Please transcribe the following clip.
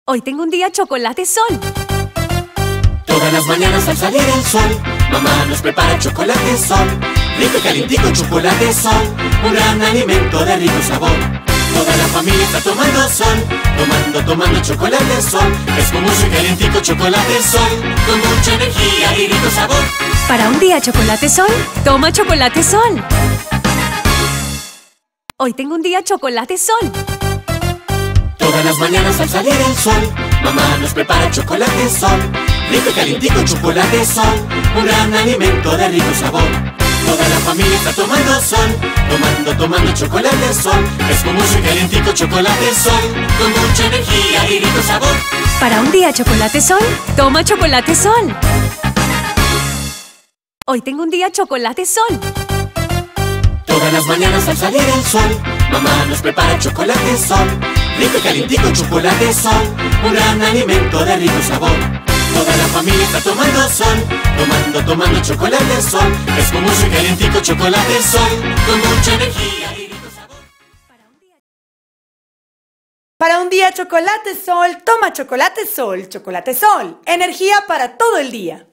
Hoy tengo un día chocolate sol. Todas las mañanas al salir el sol, mamá nos prepara chocolate sol. Rico y calientico chocolate sol, un gran alimento de rico sabor. Toda la familia está tomando sol, tomando chocolate sol. Espumoso y calientico chocolate sol, con mucha energía y rico sabor. Para un día chocolate sol, toma chocolate sol. Hoy tengo un día chocolate sol. Todas las mañanas al salir el sol, mamá nos prepara chocolate sol. Rico y calientico chocolate sol, un gran alimento de rico sabor. Toda la familia está tomando sol, tomando chocolate sol. Espumoso y calientico chocolate sol, con mucha energía y rico sabor. Para un día chocolate sol, toma chocolate sol. Hoy tengo un día chocolate sol. Todas las mañanas al salir el sol, mamá nos prepara chocolate sol. Rico y calientico chocolate sol, un gran alimento de rico sabor. Toda la familia está tomando sol, tomando chocolate sol. Espumoso y calientico chocolate sol, con mucha energía y rico sabor. Para un día chocolate sol, toma chocolate sol. Chocolate sol, energía para todo el día.